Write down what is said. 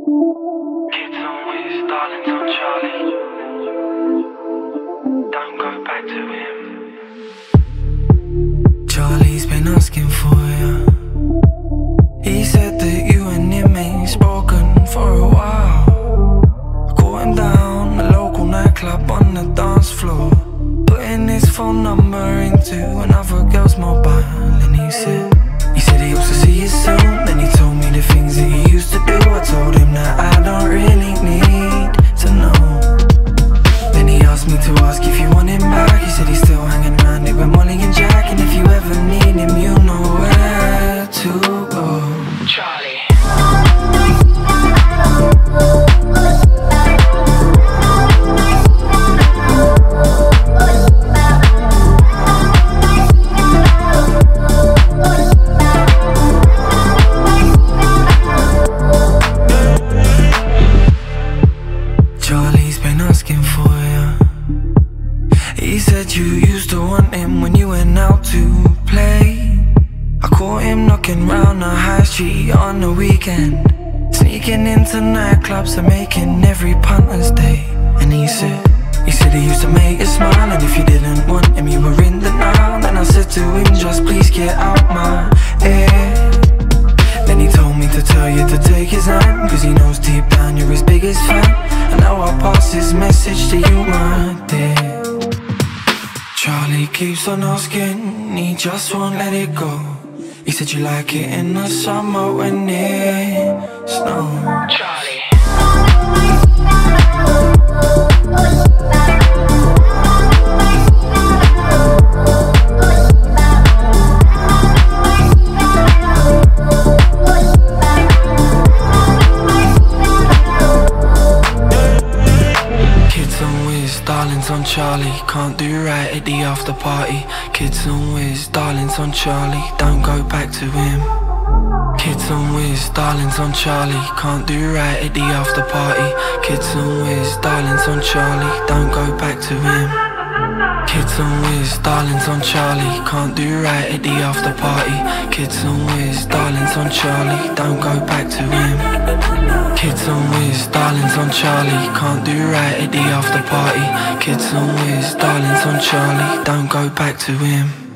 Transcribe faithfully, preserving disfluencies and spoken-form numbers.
Kids on whizz, darlings on Charlie. Don't go back to him. Charlie's been asking for you. He said that you and him ain't spoken for a while. I caught him down the local nightclub on the dance floor, putting his phone number into another girl's mobile. And he said, he said he hopes to see you soon. Then he told me the things that he used to do. I told him that I don't really need to know. Then he asked me to ask if you want him back. He said he's still hanging around it with Molly and Jack, and if you ever need him, you know where to go. Charlie. Charlie's been asking for you. He said you used to want him when you went out to play. I caught him knocking round the high street on the weekend, sneaking into nightclubs and making every punter's day. And he said, he said he used to make you smile, and if you didn't want him, you were in denial. Then I said to him, just please get out my head. Then he told me to tell you to take his hand, cause he knows deep down you're his biggest fan. And now I'll pass his message to you, my dear. Charlie keeps on asking, he just won't let it go. He said you like it in the summer when it snows. Charlie. Darlings on Charlie, can't do right at the after party. Kids on whizz, darlings on Charlie, don't go back to him. Kids on whizz, darlings on Charlie, can't do right at the after party. Kids on whizz, darlings on Charlie, don't go back to him. Kids on whizz, darlings on Charlie, can't do right at the after party. Kids on whizz, darlings on Charlie, don't go back to him. Kids on whizz, darlings on Charlie, can't do right at the after party. Kids on whizz, darlings on Charlie, don't go back to him.